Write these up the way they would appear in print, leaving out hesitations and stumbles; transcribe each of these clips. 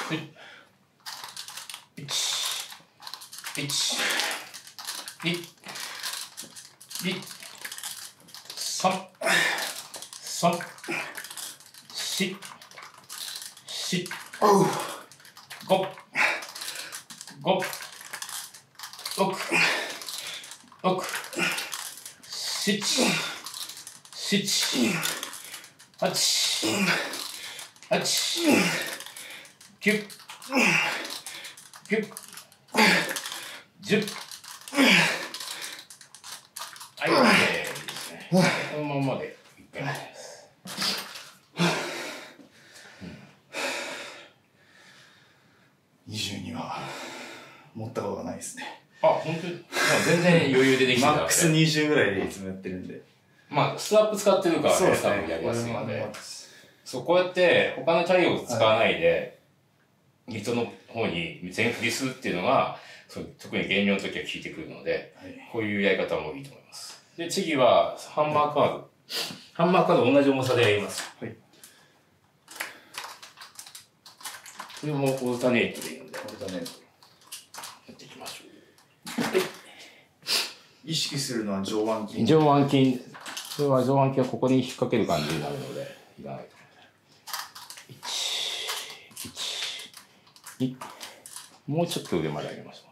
はい、OK ですね。このままでいけます。 22は持ったことがないですね。 あ、本当に全然余裕でできてたので。 マックス20ぐらいでいつもやってるんで。 まあ、ストラップ使ってるからね、 そうですね、 多分やりやすいので。そう、こうやって他の体力使わないで、ギトの方に全振りするっていうのが、特に減量の時は効いてくるので、こういうやり方もいいと思います。で、次はハンマーカード。ハンマーカード同じ重さでやります。はい。これもオルタネートでいいので、オルタネートやっていきましょう。はい。 意識するのは上腕筋。 上腕筋。これは上腕筋はここに引っ掛ける感じになるので、いらないと思います。1、2、もうちょっと上まで上げましょ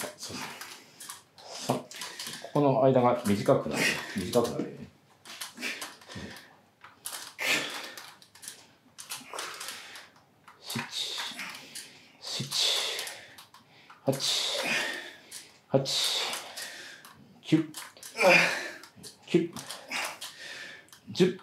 う。3、ここの間が短くなるね。7、8、9、10。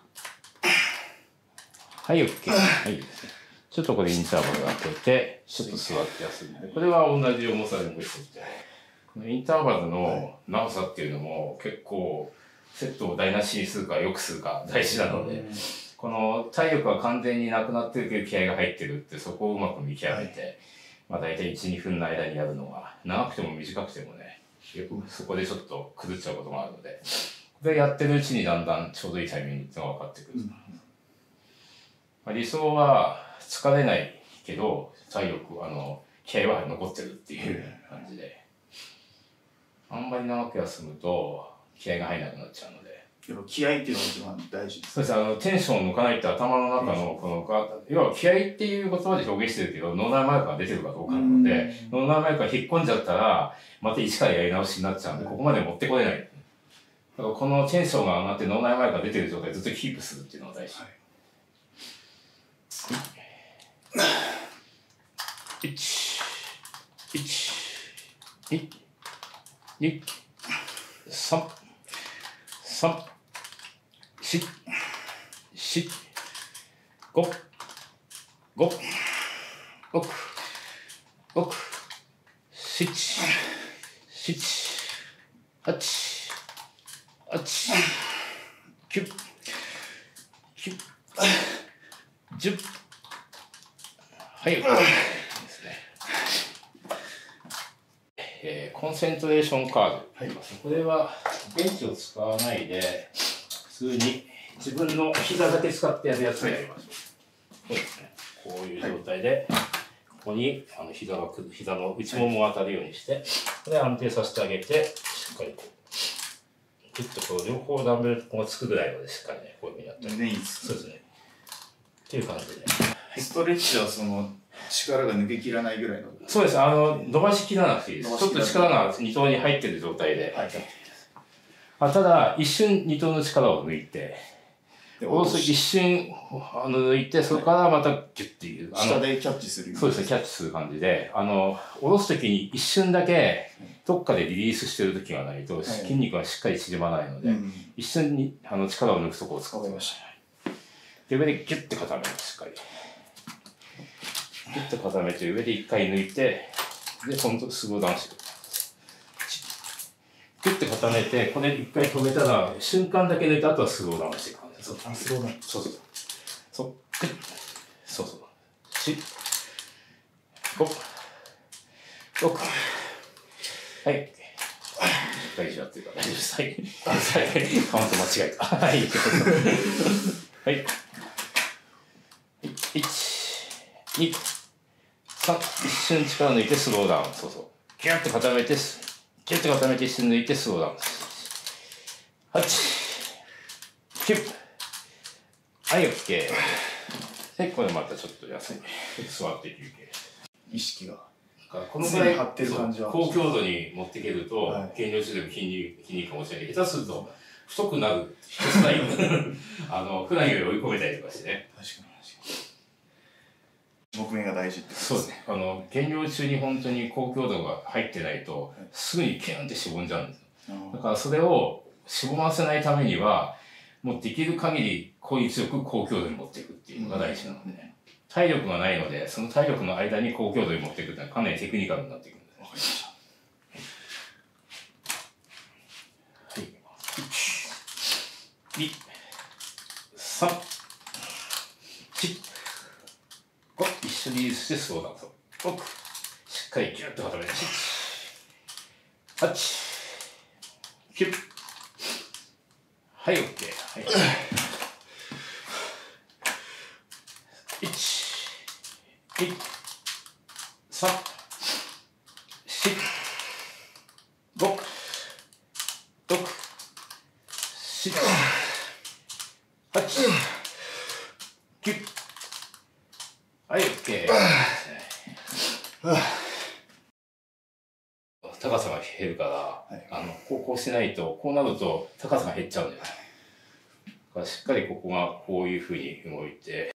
はい、OK。はい、ですね。ちょっとこれインターバル当てて、ちょっと座って休んで。これは同じ重さで残しておいて。このインターバルの長さっていうのも結構、セットを台無しにするか良くするか大事なので、この体力が完全になくなってるけど気合が入ってるって、そこをうまく見極めて、まあ大体1、2分の間にやるのが、長くても短くてもね、そこでちょっと崩っちゃうこともあるので、でやってるうちにだんだんちょうどいいタイミングっていうのが分かってくる。まあ、理想は疲れないけど、体力、気合は残ってるっていう感じで。あんまり長く休むと気合が入らなくなっちゃうので。 やっぱ気合っていうのが一番大事です。 そうです。テンションを抜かないって頭の中のこの、要は気合っていう言葉で表現してるけど、脳内麻薬が出てるかどうかなので、脳内麻薬が引っ込んじゃったら、また一からやり直しになっちゃうんで、ここまで持ってこれない。だからこのテンションが上がって脳内麻薬が出てる状態でずっとキープするっていうのが大事。1、1、2、2、3、3、4、4、5、5、6、6、7、7、8、8、9、9、10。はい、ですね。コンセントレーションカード。はい、これはベンチを使わないで、普通に自分の膝だけ使ってやるやつをやりましょう。そうですね。こういう状態で、ここに膝の内ももが当たるようにして、これ安定させてあげて、しっかりこう、ぐっとこう両方ダンベルがつくぐらいまでしっかりね、こういうふうにやってあげて。そうですね。っていう感じで。 ストレッチはその力が抜けきらないぐらいの。 そうです。伸ばしきらなくていいです。ちょっと力が二頭に入ってる状態で。はい、ただ、一瞬二頭の力を抜いて、一瞬抜いて、そこからまたギュッていう。 下でキャッチする。 そうですね、キャッチする感じで、下ろすときに一瞬だけ、どっかでリリースしてるときがないと、筋肉がしっかり縮まないので、一瞬に力を抜くとこを使ってました。で、上でギュッて固めます、しっかり。ギュッと固めて、上で一回抜いて、で、今度スローダウンしてください。ギュッて固めて、これ一回止めたら、瞬間だけ抜いて、あとはスローダウンしていく感じです。 スローダウン。 そうそう。そう。そうそう。4、5、6。はい。大丈夫だっていうか、大丈夫です。はい。カウント間違えた。はい。はい。1、2、3、 3、一瞬力抜いてスローダウン。そうそう。ギュッと固めて、ギュッと固めて一瞬抜いてスローダウン。8、9。はい、OK。で、これまたちょっと休み。座って休憩。 意識が。 このぐらい張ってる感じは。 高強度に持っていけると、 はい、 減量中でも筋肉が落ちない。下手すると、太くなる一つないよ。普段より追い込めたりとかしてね。 確かに。木目が大事ってそうですね。減量中に本当に高強度が入ってないと、すぐにキュンってしぼんじゃうんですよ。だからそれをしぼませないためには、もうできる限り効率よく高強度に持っていくっていうのが大事なのでね。体力がないので、その体力の間に高強度に持っていくっていうのはかなりテクニカルになっていくんです。わかりました。はい。1、2、3、4、5。一緒にリリースしてスローダウン。6、しっかりギュッと固めて。7、8、9。はい、OK。はい。1、2、3、4、5、6、7、8、9。はい、OK。高さが減るから、こうしないと、こうなると高さが減っちゃうんだよね。だからしっかりここがこういうふうに動いて、